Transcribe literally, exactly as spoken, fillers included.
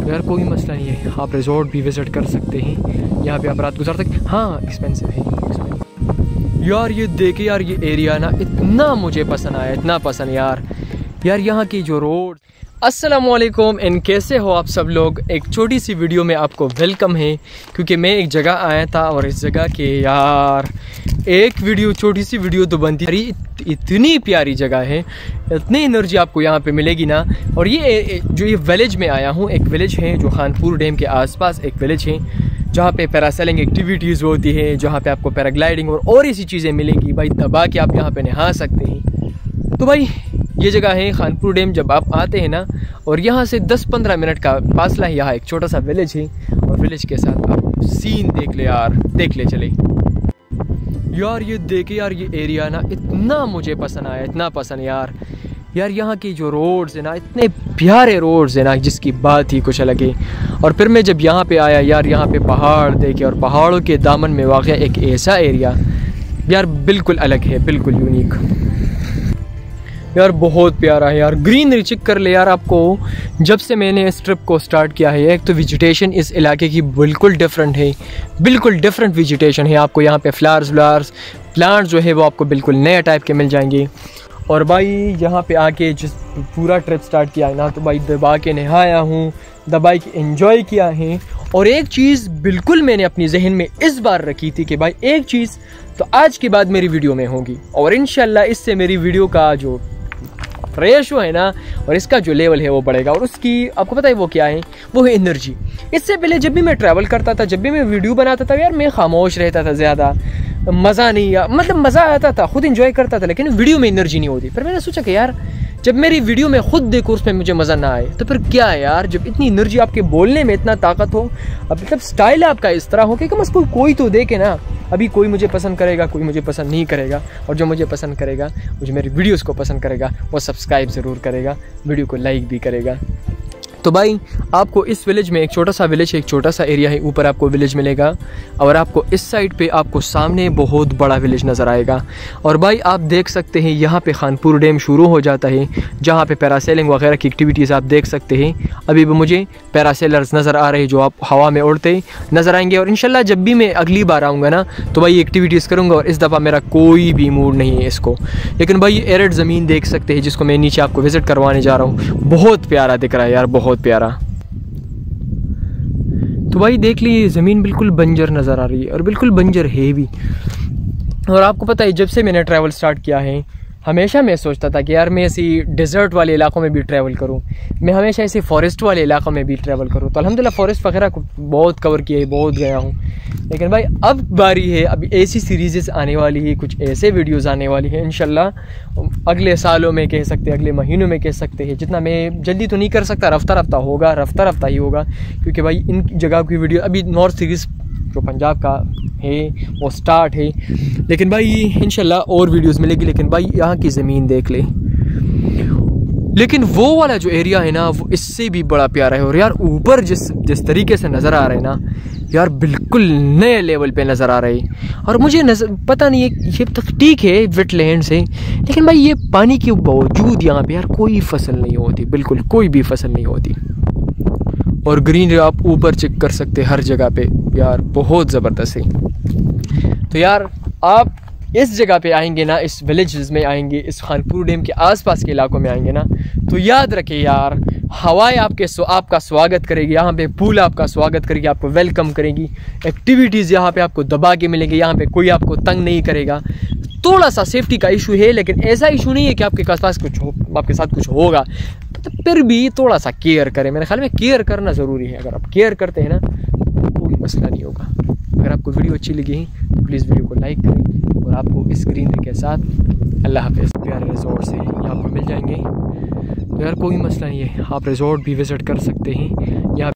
तो यार कोई मसला नहीं है, आप रिजॉर्ट भी विज़िट कर सकते हैं, यहाँ पे आप रात गुजार सकते। हाँ एक्सपेंसिव है यार। ये देखे यार, ये एरिया ना इतना मुझे पसंद आया, इतना पसंद यार। यार यहाँ की जो रोड। अस्सलामुअलैकुम एंड कैसे हो आप सब लोग। एक छोटी सी वीडियो में आपको वेलकम है, क्योंकि मैं एक जगह आया था और इस जगह के यार एक वीडियो, छोटी सी वीडियो तो बनती है। इत, इतनी प्यारी जगह है, इतनी एनर्जी आपको यहाँ पे मिलेगी ना। और ये जो ये विलेज में आया हूँ, एक विलेज है जो खानपुर डैम के आसपास एक विलेज है, जहाँ पे पैरासेलिंग एक्टिविटीज़ होती है, जहाँ पे आपको पैराग्लाइडिंग और और ऐसी चीज़ें मिलेगी भाई। दबा के आप यहाँ पे नहा सकते हैं। तो भाई ये जगह है खानपुर डैम। जब आप आते हैं ना, और यहाँ से दस पंद्रह मिनट का फासला है, यहाँ एक छोटा सा विलेज है, और विलेज के साथ आप सीन देख ले यार, देख ले चले यार। ये देखे यार, ये एरिया ना इतना मुझे पसंद आया, इतना पसंद यार। यार यहाँ की जो रोड्स है ना, इतने प्यारे रोड्स है ना, जिसकी बात ही कुछ अलग है। और फिर मैं जब यहाँ पे आया यार, यहाँ पे पहाड़ देखे, और पहाड़ों के दामन में वाक़ एक ऐसा एरिया यार बिल्कुल अलग है, बिल्कुल यूनिक यार, बहुत प्यारा है यार। ग्रीनरी चेक कर ले यार। आपको जब से मैंने इस ट्रिप को स्टार्ट किया है, एक तो वेजिटेशन इस इलाके की बिल्कुल डिफरेंट है, बिल्कुल डिफरेंट वेजिटेशन है। आपको यहाँ पे फ्लावर्स व्लावर्स प्लांट जो है वो आपको बिल्कुल नए टाइप के मिल जाएंगे। और भाई यहाँ पे आके जिस पूरा ट्रिप स्टार्ट किया है ना, तो भाई दबा के नहाया हूँ, दबा के एंजॉय किया है। और एक चीज़ बिल्कुल मैंने अपनी जहन में इस बार रखी थी कि भाई एक चीज़ तो आज के बाद मेरी वीडियो में होगी, और इंशाल्लाह इससे मेरी वीडियो का जो रेशो है ना, और इसका जो लेवल है वो बढ़ेगा। और उसकी आपको पता है वो क्या है, वो है एनर्जी। इससे पहले जब भी मैं ट्रैवल करता था, जब भी मैं वीडियो बनाता था यार, मैं खामोश रहता था, ज़्यादा मज़ा नहीं, या मतलब मज़ा आता था, खुद एंजॉय करता था, लेकिन वीडियो में एनर्जी नहीं होती। फिर मैंने सोचा कि यार जब मेरी वीडियो में खुद देखो उसमें मुझे मज़ा ना आए, तो फिर क्या है यार। जब इतनी एनर्जी आपके बोलने में इतना ताकत हो, अब मतलब स्टाइल आपका इस तरह हो कि कम से कम कोई तो देखे ना। अभी कोई मुझे पसंद करेगा, कोई मुझे पसंद नहीं करेगा, और जो मुझे पसंद करेगा, मुझे मेरी वीडियोस को पसंद करेगा, वो सब्सक्राइब ज़रूर करेगा, वीडियो को लाइक भी करेगा। तो भाई आपको इस विलेज में, एक छोटा सा विलेज है, एक छोटा सा एरिया है, ऊपर आपको विलेज मिलेगा, और आपको इस साइड पे आपको सामने बहुत बड़ा विलेज नज़र आएगा। और भाई आप देख सकते हैं यहाँ पे खानपुर डैम शुरू हो जाता है, जहाँ पे पैरासेलिंग वगैरह की एक्टिविटीज़ आप देख सकते हैं। अभी भी मुझे पैरासेलर्स नज़र आ रहे हैं जो आप हवा में उड़ते नज़र आएंगे। और इंशाल्लाह जब भी मैं अगली बार आऊँगा ना, तो भाई एक्टिविटीज़ करूँगा। और इस दफ़ा मेरा कोई भी मूड नहीं है इसको, लेकिन भाई एरिड ज़मीन देख सकते हैं, जिसको मैं नीचे आपको विज़िट करवाने जा रहा हूँ। बहुत प्यारा दिख रहा है यार, बहुत प्यारा। तो भाई देख लीजिए, ज़मीन बिल्कुल बंजर नज़र आ रही है, और बिल्कुल बंजर है भी। और आपको पता है, जब से मैंने ट्रैवल स्टार्ट किया है, हमेशा मैं सोचता था कि यार मैं ऐसी डेजर्ट वाले इलाकों में भी ट्रैवल करूं, मैं हमेशा ऐसे फॉरेस्ट वाले इलाकों में भी ट्रैवल करूं। तो अल्हम्दुलिल्लाह फॉरेस्ट वगैरह को बहुत कवर किया है, बहुत गया हूं। लेकिन भाई अब बारी है, अभी ऐसी सीरीज़ आने वाली है, कुछ ऐसे वीडियोस आने वाली है इंशाल्लाह अगले सालों में कह सकते हैं, अगले महीनों में कह सकते हैं। जितना मैं जल्दी तो नहीं कर सकता, रफ्ता रफ्ता होगा, रफ्ता रफ्ता ही होगा, क्योंकि भाई इन जगह की वीडियो अभी नॉर्थ सीरीज़ जो पंजाब का है वो स्टार्ट है। लेकिन भाई इंशाल्लाह और वीडियोस मिलेगी। लेकिन भाई यहाँ की ज़मीन देख ले, लेकिन वो वाला जो एरिया है ना, वो इससे भी बड़ा प्यारा है। और यार ऊपर जिस जिस तरीके से नज़र आ रहा है ना यार, बिल्कुल नए लेवल पे नज़र आ रहा है। और मुझे नज़र पता नहीं है, ये तक ठीक है वेटलैंड से, लेकिन भाई ये पानी के बावजूद यहाँ पे यार कोई फसल नहीं होती, बिल्कुल कोई भी फसल नहीं होती। और ग्रीनरी आप ऊपर चेक कर सकते हैं हर जगह पे यार, बहुत ज़बरदस्त है। तो यार आप इस जगह पे आएंगे ना, इस विलेज में आएंगे, इस खानपुर डैम के आसपास के इलाकों में आएंगे ना, तो याद रखें यार, हवाएं आपके स्व, आपका स्वागत करेगी, यहाँ पे फूल आपका स्वागत करेगी, आपको वेलकम करेगी। एक्टिविटीज़ यहाँ पे आपको दबा के मिलेंगी, यहाँ पे कोई आपको तंग नहीं करेगा। थोड़ा सा सेफ्टी का इशू है, लेकिन ऐसा इशू नहीं है कि आपके पास कुछ हो, आपके साथ कुछ होगा, तो फिर भी थोड़ा सा केयर करें। मेरे ख्याल में केयर करना ज़रूरी है। अगर आप केयर करते हैं ना, तो कोई मसला नहीं होगा। अगर आपको वीडियो अच्छी लगी है तो प्लीज़ वीडियो को लाइक करें, और आपको इस ग्रीनरी के साथ अल्लाह हाफ़िज़ प्यारे रिजॉर्ट से यहाँ पर मिल जाएंगे। तो यार कोई मसला नहीं है, आप रिजॉर्ट भी विज़िट कर सकते हैं। यहाँ